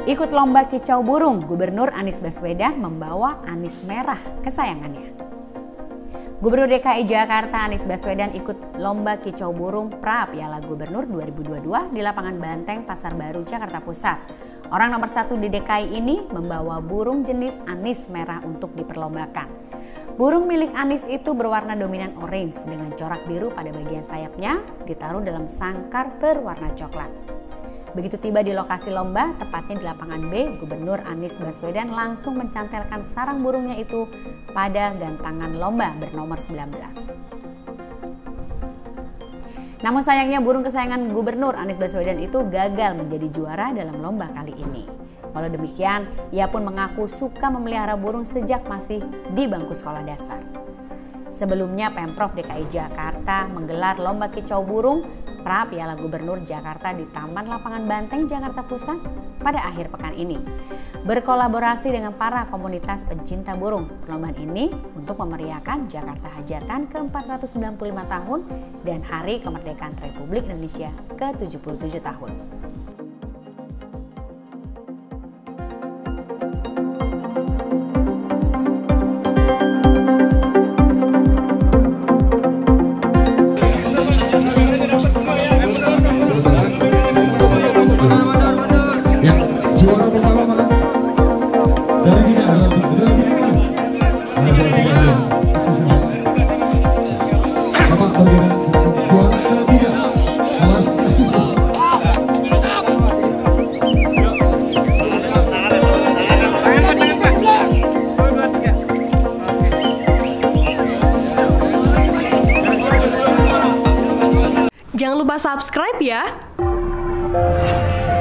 Ikut lomba kicau burung, Gubernur Anies Baswedan membawa anis merah kesayangannya. Gubernur DKI Jakarta Anies Baswedan ikut lomba kicau burung pra Piala Gubernur 2022 di lapangan Banteng, Pasar Baru, Jakarta Pusat. Orang nomor 1 di DKI ini membawa burung jenis anis merah untuk diperlombakan. Burung milik Anies itu berwarna dominan orange dengan corak biru pada bagian sayapnya, ditaruh dalam sangkar berwarna coklat. Begitu tiba di lokasi lomba, tepatnya di lapangan B, Gubernur Anies Baswedan langsung mencantelkan sarang burungnya itu pada gantangan lomba bernomor 19. Namun sayangnya burung kesayangan Gubernur Anies Baswedan itu gagal menjadi juara dalam lomba kali ini. Walau demikian, ia pun mengaku suka memelihara burung sejak masih di bangku sekolah dasar. Sebelumnya Pemprov DKI Jakarta menggelar lomba kicau burung pra Piala Gubernur Jakarta di Taman Lapangan Banteng, Jakarta Pusat pada akhir pekan ini. Berkolaborasi dengan para komunitas pencinta burung, perlombaan ini untuk memeriahkan Jakarta Hajatan ke-495 tahun dan Hari Kemerdekaan Republik Indonesia ke-77 tahun. Juara pertama mana? Dari kita, Jangan lupa subscribe ya.